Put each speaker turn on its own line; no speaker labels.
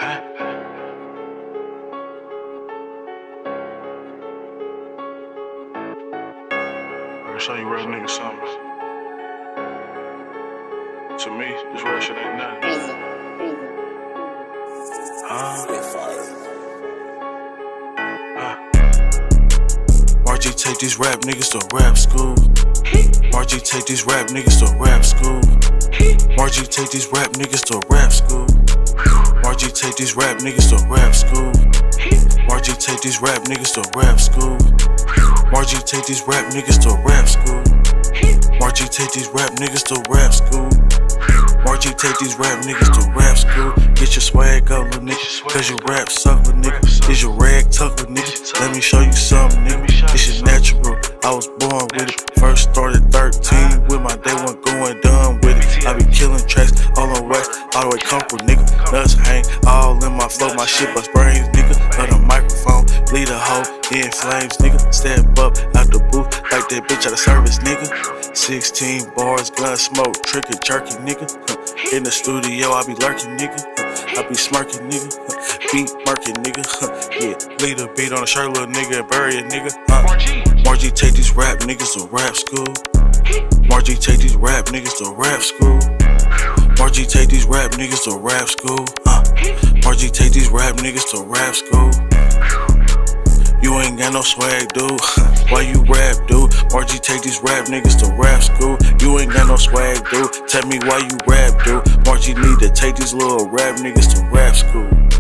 I'll show you real niggas something. To me, this real shit ain't nothing. Margie take these rap niggas to rap school. Margie take these rap niggas to rap school. Margie take these rap niggas to rap school. Margie take these rap niggas to rap school. Margie take these rap niggas to rap school. Margie take these rap niggas to rap school. Margie take these rap niggas to rap school. Margie take these rap niggas to rap school. Get your swag up, little nigga, cause your rap suck, little nigga. Is your rag tuck, little nigga? Let me show you something, nigga. This is natural, I was born with it. First started 13 with my day one going done with it. I be killing tracks all on wax, all the way comfortable, nigga. Nuts hang all in my flow, my shit bust brains, nigga. Got a microphone, lead a hoe in flames, nigga. Step up out the booth like that bitch out of service, nigga. 16 bars, gun smoke, tricky jerky, nigga. In the studio, I be lurking, nigga. I be smirking, nigga. Beat murking, nigga. Yeah, lead a beat on a shirt, little nigga, and bury it, nigga. Margie take these rap niggas to rap school. Margie take these rap niggas to rap school. Margie take these rap niggas to rap school. Margie take these rap niggas to rap school. You ain't got no swag, dude. Why you rap, dude? Margie take these rap niggas to rap school. You ain't got no swag, dude. Tell me why you rap, dude. Margie need to take these little rap niggas to rap school.